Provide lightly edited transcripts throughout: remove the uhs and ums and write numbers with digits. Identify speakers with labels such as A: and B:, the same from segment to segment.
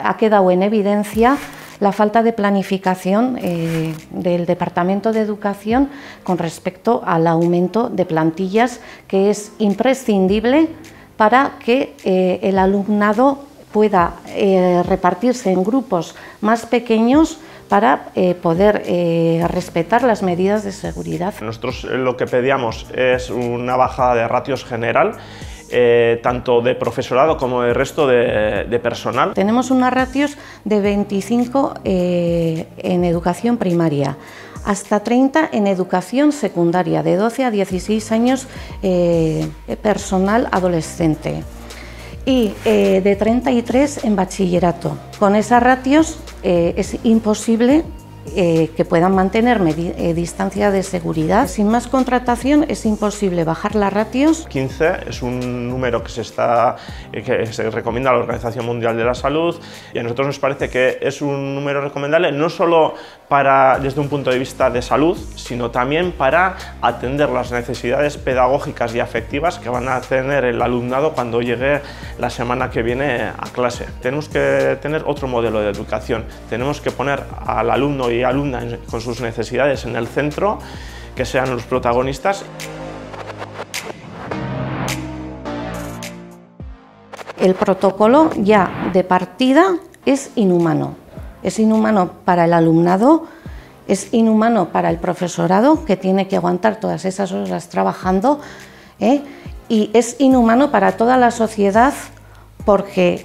A: ha quedado en evidencia la falta de planificación del Departamento de Educación con respecto al aumento de plantillas, que es imprescindible para que el alumnado pueda repartirse en grupos más pequeños para poder respetar las medidas de seguridad.
B: Nosotros lo que pedíamos es una bajada de ratios general, tanto de profesorado como de resto de personal.
A: Tenemos unas ratios de 25 en educación primaria, hasta 30 en educación secundaria, de 12 a 16 años personal adolescente, y de 33 en bachillerato. Con esas ratios es imposible que puedan mantener distancia de seguridad. Sin más contratación es imposible bajar las ratios.
B: 15 es un número que se recomienda a la Organización Mundial de la Salud, y a nosotros nos parece que es un número recomendable no solo desde un punto de vista de salud, sino también para atender las necesidades pedagógicas y afectivas que van a tener el alumnado cuando llegue la semana que viene a clase. Tenemos que tener otro modelo de educación, tenemos que poner al alumno y alumna con sus necesidades en el centro, que sean los protagonistas.
A: El protocolo ya de partida es inhumano para el alumnado, es inhumano para el profesorado, que tiene que aguantar todas esas horas trabajando, y es inhumano para toda la sociedad, porque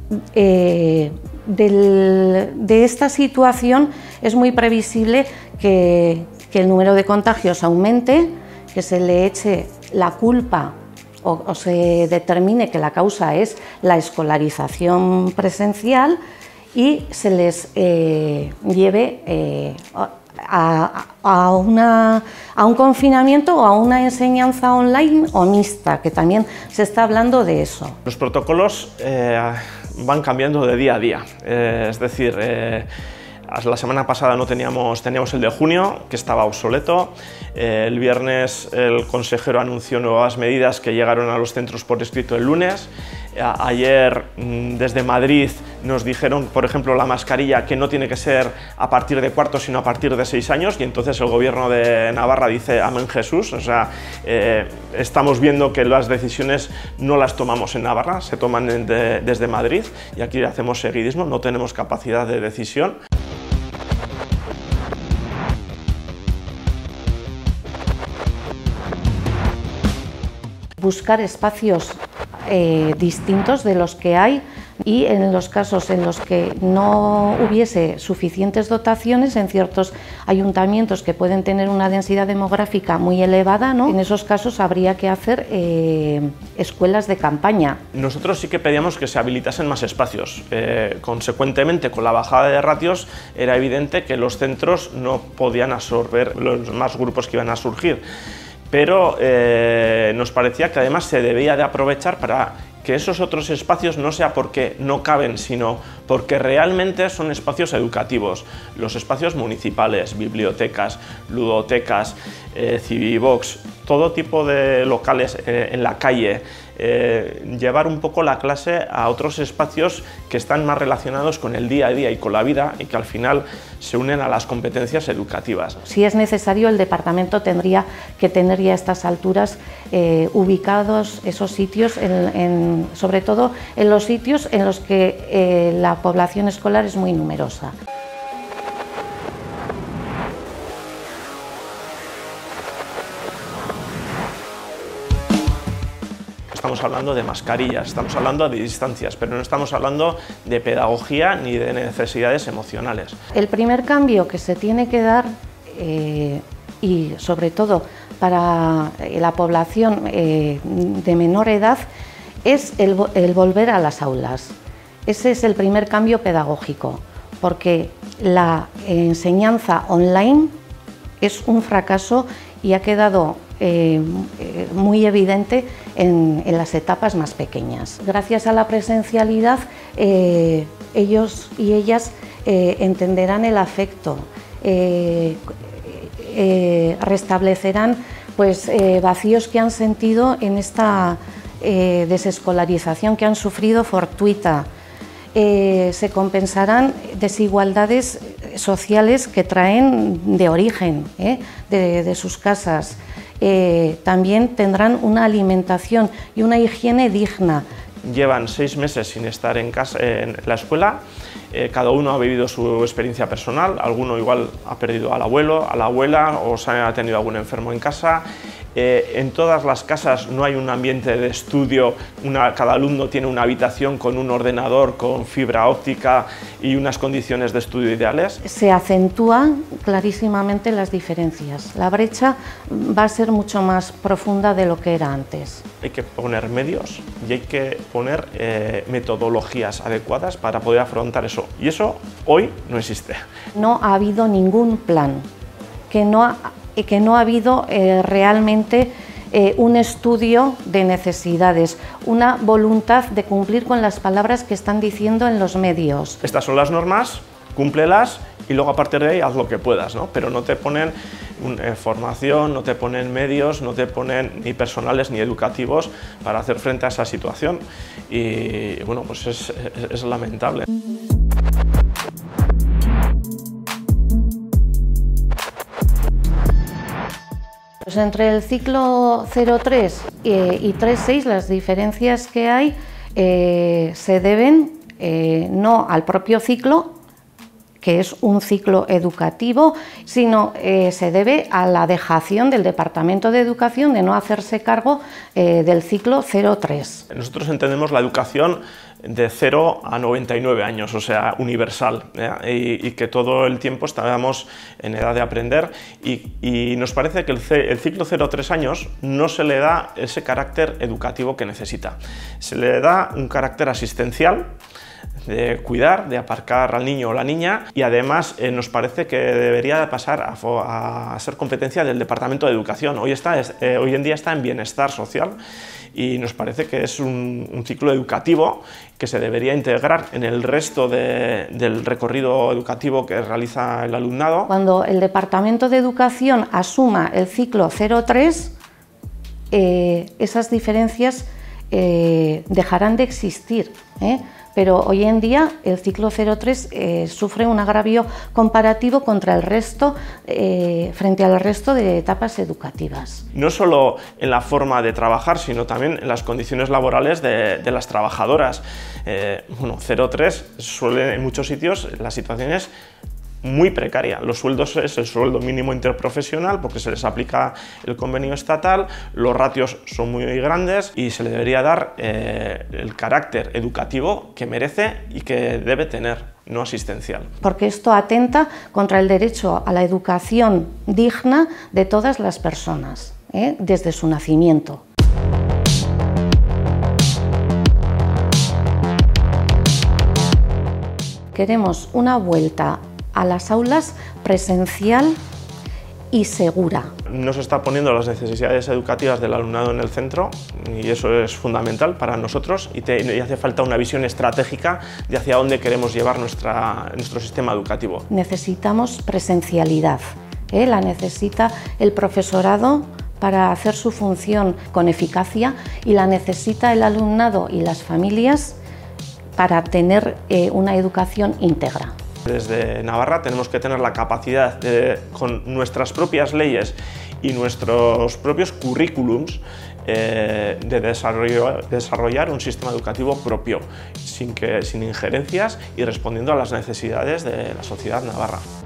A: de esta situación es muy previsible que el número de contagios aumente, que se le eche la culpa o se determine que la causa es la escolarización presencial y se les lleve a un confinamiento o a una enseñanza online o mixta, que también se está hablando de eso.
B: Los protocolos van cambiando de día a día, es decir, la semana pasada teníamos el de junio, que estaba obsoleto. El viernes el consejero anunció nuevas medidas que llegaron a los centros por escrito el lunes. Ayer desde Madrid nos dijeron, por ejemplo, la mascarilla, que no tiene que ser a partir de cuarto, sino a partir de 6 años, y entonces el gobierno de Navarra dice amén Jesús. O sea, estamos viendo que las decisiones no las tomamos en Navarra, se toman desde Madrid, y aquí hacemos seguidismo, no tenemos capacidad de decisión.
A: Buscar espacios distintos de los que hay, y en los casos en los que no hubiese suficientes dotaciones en ciertos ayuntamientos que pueden tener una densidad demográfica muy elevada, ¿no? En esos casos habría que hacer escuelas de campaña.
B: Nosotros sí que pedíamos que se habilitasen más espacios. Consecuentemente, con la bajada de ratios era evidente que los centros no podían absorber los más grupos que iban a surgir. Pero nos parecía que además se debía de aprovechar para que esos otros espacios no sea porque no caben, sino porque realmente son espacios educativos. Los espacios municipales, bibliotecas, ludotecas, Civivox, todo tipo de locales en la calle, llevar un poco la clase a otros espacios que están más relacionados con el día a día y con la vida, y que al final se unen a las competencias educativas.
A: Si es necesario, el departamento tendría que tener ya a estas alturas ubicados esos sitios, sobre todo en los sitios en los que la población escolar es muy numerosa.
B: Estamos hablando de mascarillas, estamos hablando de distancias, pero no estamos hablando de pedagogía ni de necesidades emocionales.
A: El primer cambio que se tiene que dar, y sobre todo para la población de menor edad, es el volver a las aulas. Ese es el primer cambio pedagógico, porque la enseñanza online es un fracaso y ha quedado muy evidente en las etapas más pequeñas. Gracias a la presencialidad, ellos y ellas entenderán el afecto, restablecerán pues, vacíos que han sentido en esta desescolarización que han sufrido fortuita, se compensarán desigualdades sociales que traen de origen, de sus casas. También tendrán una alimentación y una higiene digna.
B: Llevan 6 meses sin estar en casa, en la escuela. Cada uno ha vivido su experiencia personal. Alguno igual ha perdido al abuelo, a la abuela, o se ha tenido algún enfermo en casa. En todas las casas no hay un ambiente de estudio, cada alumno tiene una habitación con un ordenador, con fibra óptica y unas condiciones de estudio ideales.
A: Se acentúan clarísimamente las diferencias. La brecha va a ser mucho más profunda de lo que era antes.
B: Hay que poner medios y hay que poner metodologías adecuadas para poder afrontar eso. Y eso hoy no existe.
A: No ha habido ningún plan, que no ha habido realmente un estudio de necesidades, una voluntad de cumplir con las palabras que están diciendo en los medios.
B: Estas son las normas, cúmplelas y luego a partir de ahí haz lo que puedas, ¿no? Pero no te ponen formación, no te ponen medios, no te ponen ni personales ni educativos para hacer frente a esa situación y bueno, pues es lamentable.
A: Pues entre el ciclo 03 y 36 las diferencias que hay se deben no al propio ciclo, que es un ciclo educativo, sino se debe a la dejación del Departamento de Educación de no hacerse cargo del ciclo 03.
B: Nosotros entendemos la educación de 0 a 99 años, o sea, universal, y que todo el tiempo estábamos en edad de aprender y nos parece que el ciclo 0-3 años no se le da ese carácter educativo que necesita. Se le da un carácter asistencial, de cuidar, de aparcar al niño o la niña y además nos parece que debería pasar a ser competencia del Departamento de Educación. Hoy en día está en bienestar social y nos parece que es un ciclo educativo que se debería integrar en el resto del recorrido educativo que realiza el alumnado.
A: Cuando el Departamento de Educación asuma el ciclo 03, esas diferencias dejarán de existir, pero hoy en día el ciclo 03 sufre un agravio comparativo contra el resto, frente al resto de etapas educativas.
B: No solo en la forma de trabajar, sino también en las condiciones laborales de las trabajadoras. Bueno, 03 suele en muchos sitios las situaciones muy precaria. Los sueldos es el sueldo mínimo interprofesional porque se les aplica el convenio estatal, los ratios son muy grandes y se le debería dar el carácter educativo que merece y que debe tener, no asistencial.
A: Porque esto atenta contra el derecho a la educación digna de todas las personas, desde su nacimiento. Queremos una vuelta a las aulas presencial y segura.
B: No se está poniendo las necesidades educativas del alumnado en el centro y eso es fundamental para nosotros y hace falta una visión estratégica de hacia dónde queremos llevar nuestro sistema educativo.
A: Necesitamos presencialidad, la necesita el profesorado para hacer su función con eficacia y la necesita el alumnado y las familias para tener una educación íntegra.
B: Desde Navarra tenemos que tener la capacidad con nuestras propias leyes y nuestros propios currículums de desarrollar un sistema educativo propio, sin injerencias y respondiendo a las necesidades de la sociedad navarra.